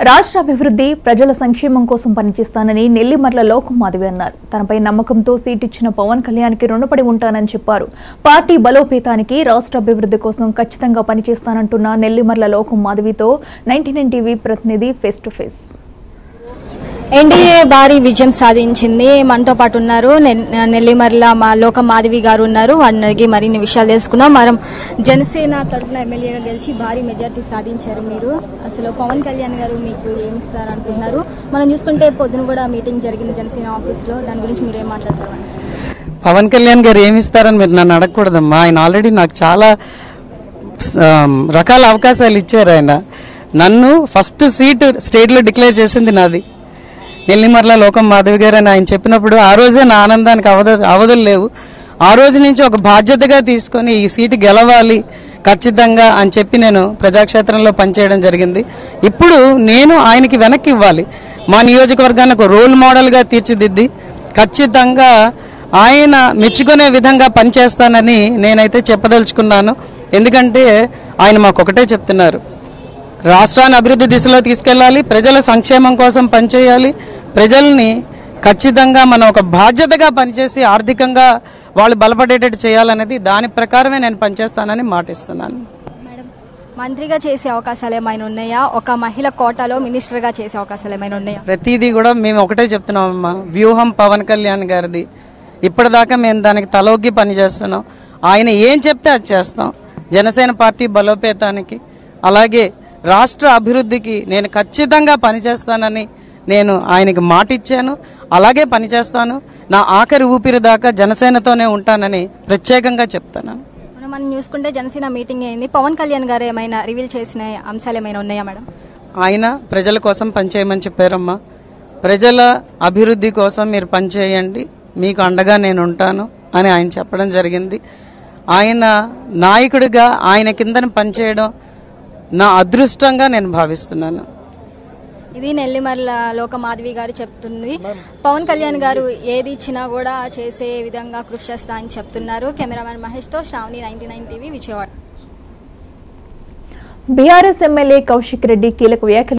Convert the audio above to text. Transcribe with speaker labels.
Speaker 1: రాష్ట్ర అభివృద్ధి ప్రజల సంక్షేమం కోసం పనిచేస్తానని నెల్లిమర్ల లోకం మాధవి అన్నారు. తనపై నమ్మకంతో సీట్ ఇచ్చిన పవన్ కళ్యాణ్కి రుణపడి ఉంటానని చెప్పారు. పార్టీ బలోపేతానికి రాష్ట్ర అభివృద్ధి కోసం ఖచ్చితంగా పనిచేస్తానంటున్న నెల్లిమర్ల లోకం మాధవితో 99 టీవీ ప్రతినిధి ఫేస్ టు ఫేస్.
Speaker 2: ఎన్డీఏ భారీ విజయం సాధించింది. మనతో పాటు ఉన్నారు నెల్లిమర్ల లోకం మాధవి గారు ఉన్నారు. వారిని మరిన్ని విషయాలు తెలుసుకున్నాం. మనం జనసేన తరఫున ఎమ్మెల్యేగా గెలిచి భారీ మెజార్టీ సాధించారు మీరు. అసలు పవన్ కళ్యాణ్ గారు మీకు ఏమిస్తారు అనుకుంటున్నారు? మనం చూసుకుంటే పొద్దున కూడా మీటింగ్ జరిగింది జనసేన ఆఫీస్లో. దాని గురించి మీరేం మాట్లాడతారు?
Speaker 3: పవన్ కళ్యాణ్ గారు ఏమిస్తారని మీరు నన్ను అడగకూడదమ్మా. ఆయన ఆల్రెడీ నాకు చాలా రకాల అవకాశాలు ఇచ్చారు. ఆయన నన్ను ఫస్ట్ సీట్ స్టేట్లో డిక్లేర్ చేసింది నాది. నెల్లిమర్ల లోకం మాధవి గారు అని ఆయన చెప్పినప్పుడు ఆ రోజే నా ఆనందానికి అవధులు లేవు. ఆ రోజు నుంచి ఒక బాధ్యతగా తీసుకొని ఈ సీటు గెలవాలి ఖచ్చితంగా అని చెప్పి నేను ప్రజాక్షేత్రంలో పనిచేయడం జరిగింది. ఇప్పుడు నేను ఆయనకి వెనక్కి ఇవ్వాలి. మా నియోజకవర్గాన్ని ఒక రోల్ మోడల్గా తీర్చిదిద్ది ఖచ్చితంగా ఆయన మెచ్చుకునే విధంగా పనిచేస్తానని నేనైతే చెప్పదలుచుకున్నాను. ఎందుకంటే ఆయన మాకొకటే చెప్తున్నారు, రాష్ట్రాన్ని అభివృద్ధి దిశలో తీసుకెళ్లాలి, ప్రజల సంక్షేమం కోసం పనిచేయాలి, ప్రజల్ని ఖచ్చితంగా మనం ఒక బాధ్యతగా పనిచేసి ఆర్థికంగా వాళ్ళు బలపడేటట్టు చేయాలనేది దాని ప్రకారమే నేను పనిచేస్తానని మాటిస్తున్నాను.
Speaker 2: మేడం, మంత్రిగా చేసే అవకాశాలు ఏమైనా ఉన్నాయా? ఒక మహిళ కోటాలో మినిస్టర్గా చేసే అవకాశాలు ఏమైనా ఉన్నాయా?
Speaker 3: ప్రతిదీ కూడా మేము ఒకటే చెప్తున్నామమ్మా, వ్యూహం పవన్ కళ్యాణ్ గారిది. ఇప్పటిదాకా మేము దానికి తలొగ్గి పనిచేస్తున్నాం. ఆయన ఏం చెప్తే అది చేస్తాం. జనసేన పార్టీ బలోపేతానికి అలాగే రాష్ట్ర అభివృద్ధికి నేను ఖచ్చితంగా పనిచేస్తానని నేను ఆయనకి మాట ఇచ్చాను. అలాగే పనిచేస్తాను. నా ఆఖరి ఊపిరి దాకా జనసేనతోనే ఉంటానని ప్రత్యేకంగా చెప్తాను.
Speaker 2: మనం చూసుకుంటే జనసేన మీటింగ్ అయింది. పవన్ కళ్యాణ్ గారు ఏమైనా రివీల్ చేసిన అంశాలు ఏమైనా ఉన్నాయా మేడం?
Speaker 3: ఆయన ప్రజల కోసం పనిచేయమని చెప్పారమ్మా. ప్రజల అభివృద్ధి కోసం మీరు పనిచేయండి, మీకు అండగా నేను ఉంటాను అని ఆయన చెప్పడం జరిగింది. ఆయన నాయకుడిగా ఆయన కిందన పనిచేయడం నా అదృష్టంగా నేను భావిస్తున్నాను.
Speaker 2: ఇది నెల్లిమర్ల లోక మాధవి గారు చెప్తుంది. పవన్ కళ్యాణ్ గారు ఏది ఇచ్చినా కూడా చేసే విధంగా కృషి చేస్తా అని చెప్తున్నారు. కెమెరామెన్ మహేష్తో శ్రావణి, 99 టీవీ, విజయవాడ.
Speaker 1: బీఆర్ఎస్ ఎమ్మెల్యే కౌశిక్ రెడ్డి కీలక వ్యాఖ్యలు